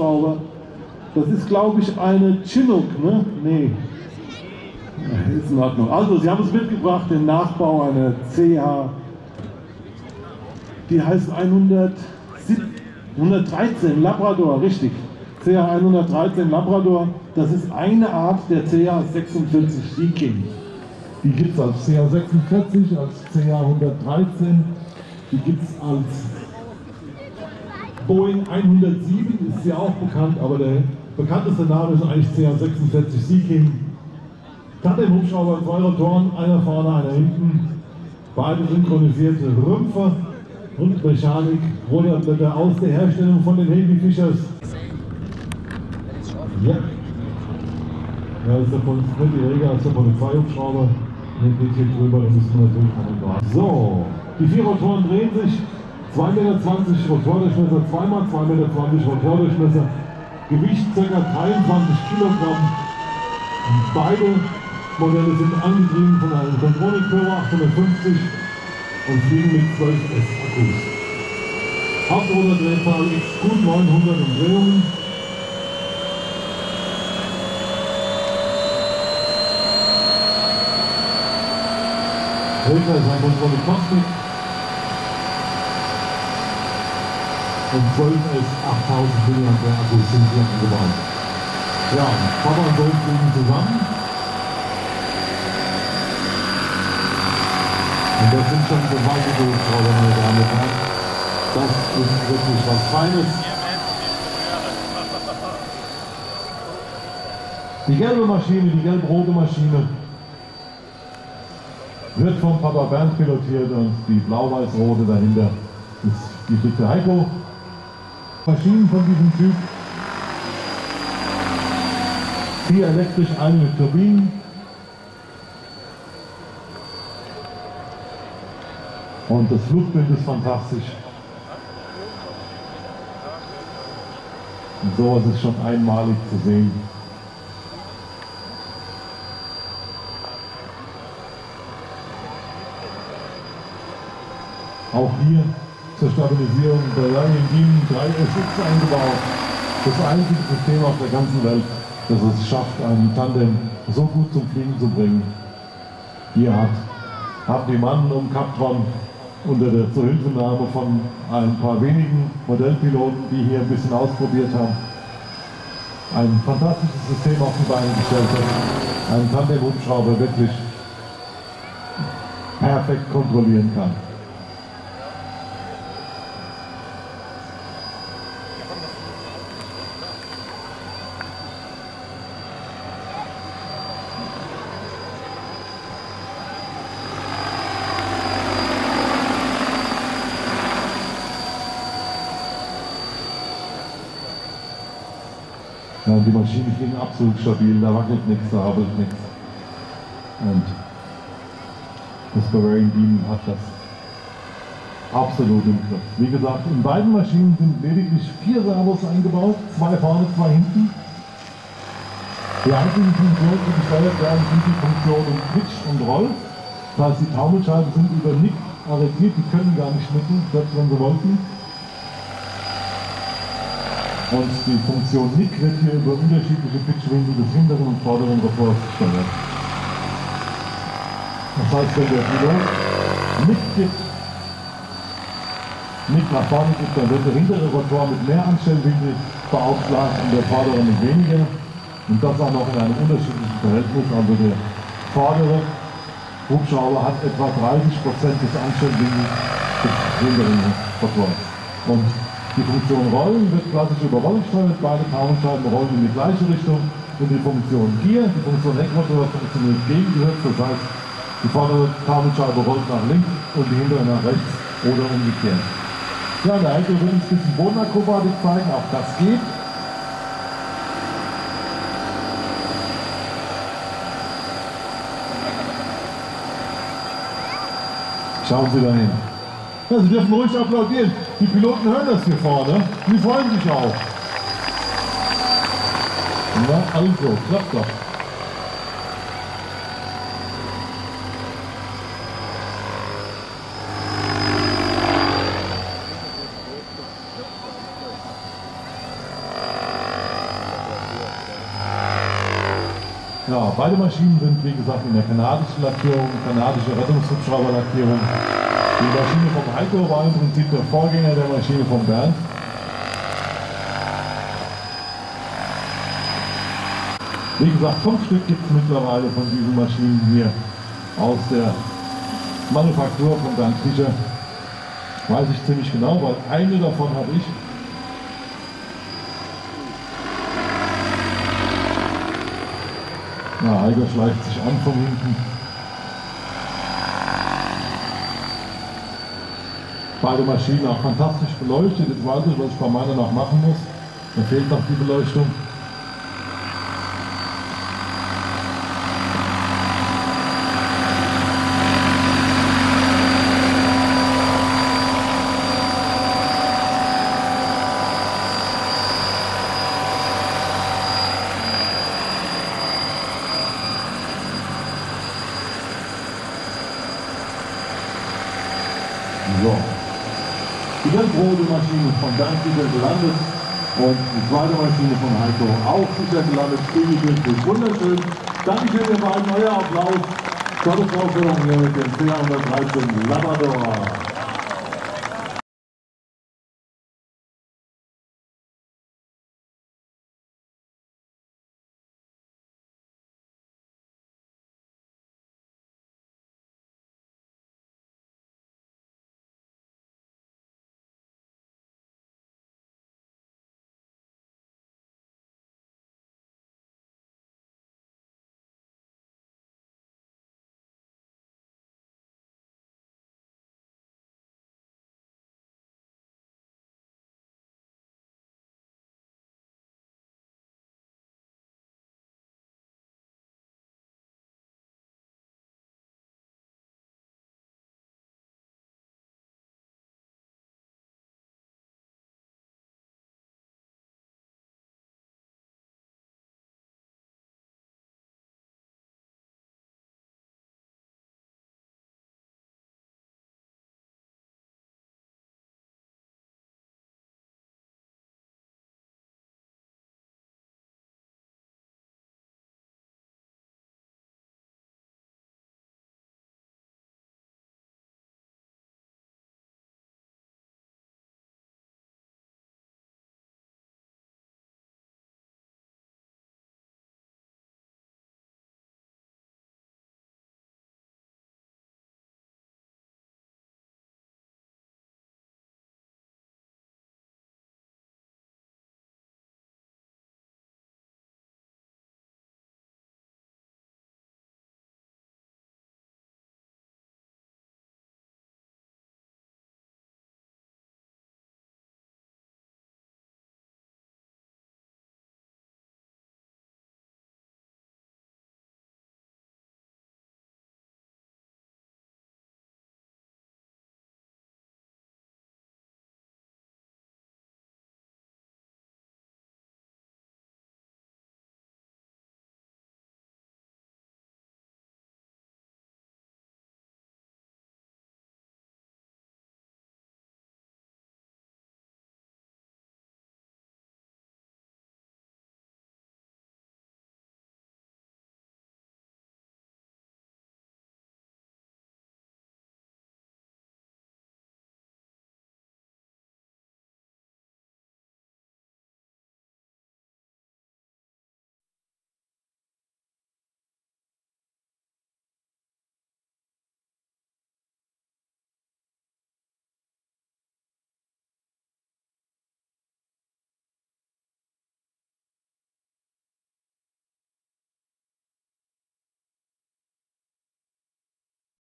Hubschrauber. Das ist, glaube ich, eine Chinook, ne? Nee. Ist in Ordnung. Also, Sie haben es mitgebracht, den Nachbau einer CH. Die heißt 113 Labrador, richtig. CH 113 Labrador. Das ist eine Art der CH 46 Sea King. Die gibt es als CH 46, als CH 113. Die gibt es als Boeing 107, ist ja auch bekannt, aber der bekannteste Name ist eigentlich CH 46 Sea King. Tandem-Hubschrauber, 2 Rotoren, einer vorne, einer hinten. Beide synchronisierte Rümpfe und Mechanik. Rotorblätter aus der Herstellung von den Heavy Fishers. Ja. Ja, das ist der die als der Polizeihubschrauber. Den geht hier drüber, da müssen wir natürlich noch warten. So, die 4 Rotoren drehen sich. 2,20 Meter Rotordurchmesser, 2x2,20 Meter Rotordurchmesser. Gewicht ca. 23 Kilogramm. Beide Modelle sind angetrieben von einem Contronic Turbo 850 und fliegen mit 12S Akkus. Hauptrotordrehzahl ist gut 900 Umdrehungen. Drehzahl ist ein Contronic Cosmic und 12S 8000 mAh Akkus sind hier eingebaut. Ja, Papa und Sohn fliegen zusammen. Und das sind schon gewaltige Hubschrauber, meine Damen und Herren. Das ist wirklich was Feines. Die gelbe Maschine, die gelb-rote Maschine, wird vom Papa Bernd pilotiert und die blau-weiß-rote dahinter ist die dicke Heiko. Maschinen von diesem Typ. 4 elektrisch, eine mit Turbinen. Und das Flugbild ist fantastisch. Und sowas ist schon einmalig zu sehen. Auch hier zur Stabilisierung der Lion Beam 3SX eingebaut. Das einzige System auf der ganzen Welt, das es schafft, ein Tandem so gut zum Fliegen zu bringen. Hier haben die Mannen um Captron unter der Zuhilfenahme von ein paar wenigen Modellpiloten, die hier ein bisschen ausprobiert haben, ein fantastisches System auf die Beine gestellt hat. Ein Tandem-Hubschrauber wirklich perfekt kontrollieren kann. Ja, die Maschinen fliegen absolut stabil, da wackelt nichts, da habelt nichts. Und das Bavarian Beam hat das absolut im Griff. Wie gesagt, in beiden Maschinen sind lediglich 4 Servos eingebaut, 2 vorne, 2 hinten. Die einzigen Funktionen, die gesteuert werden, sind die Funktionen Pitch und Roll. Das heißt, die Taumelscheiben sind über Nick arretiert, die können gar nicht schnicken, selbst wenn sie wollten. Und die Funktion Nick wird hier über unterschiedliche Pitchwinkel des hinteren und vorderen Rotors gesteuert. Das heißt, wenn der Pilot Nick gibt, Nick nach vorne gibt, dann wird der hintere Rotor mit mehr Anstellwinkel beaufschlagt und der vordere mit weniger. Und das auch noch in einem unterschiedlichen Verhältnis. Also der vordere Hubschrauber hat etwa 30% des Anstellwinkels des hinteren Rotors. Und die Funktion Rollen wird klassisch über Rollen gesteuert, beide Taumelscheiben rollen in die gleiche Richtung. Und die Funktion Gear, die Funktion Heckrotor, funktioniert gegengesetzt, das heißt, die vordere Taumelscheibe rollt nach links und die hintere nach rechts oder umgekehrt. Ja, der Heiko will uns ein bisschen Bodenakrobatik zeigen, auch das geht. Schauen Sie dahin. Ja, Sie dürfen ruhig applaudieren. Die Piloten hören das hier vorne. Die freuen sich auch. Na also, klappt doch. Ja, beide Maschinen sind wie gesagt in der kanadischen Lackierung, kanadische Rettungshubschrauberlackierung. Die Maschine vom Heiko war im Prinzip der Vorgänger der Maschine von Bernd. Wie gesagt, 5 Stück gibt es mittlerweile von diesen Maschinen hier aus der Manufaktur von Bernd Fischer. Weiß ich ziemlich genau, weil eine davon habe ich. Ja, Heiko schleicht sich an von hinten. Beide Maschinen auch fantastisch beleuchtet. Jetzt weiß ich, was ich bei meiner noch machen muss. Da fehlt noch die Beleuchtung. So. Die gelb-rote Maschine von Bernd sicher gelandet und die zweite Maschine von Heiko auch sicher gelandet. Spiegel wunderschön. Dankeschön, ihr beiden, euer Applaus. Tolle Vorstellung hier mit dem 413 Labrador.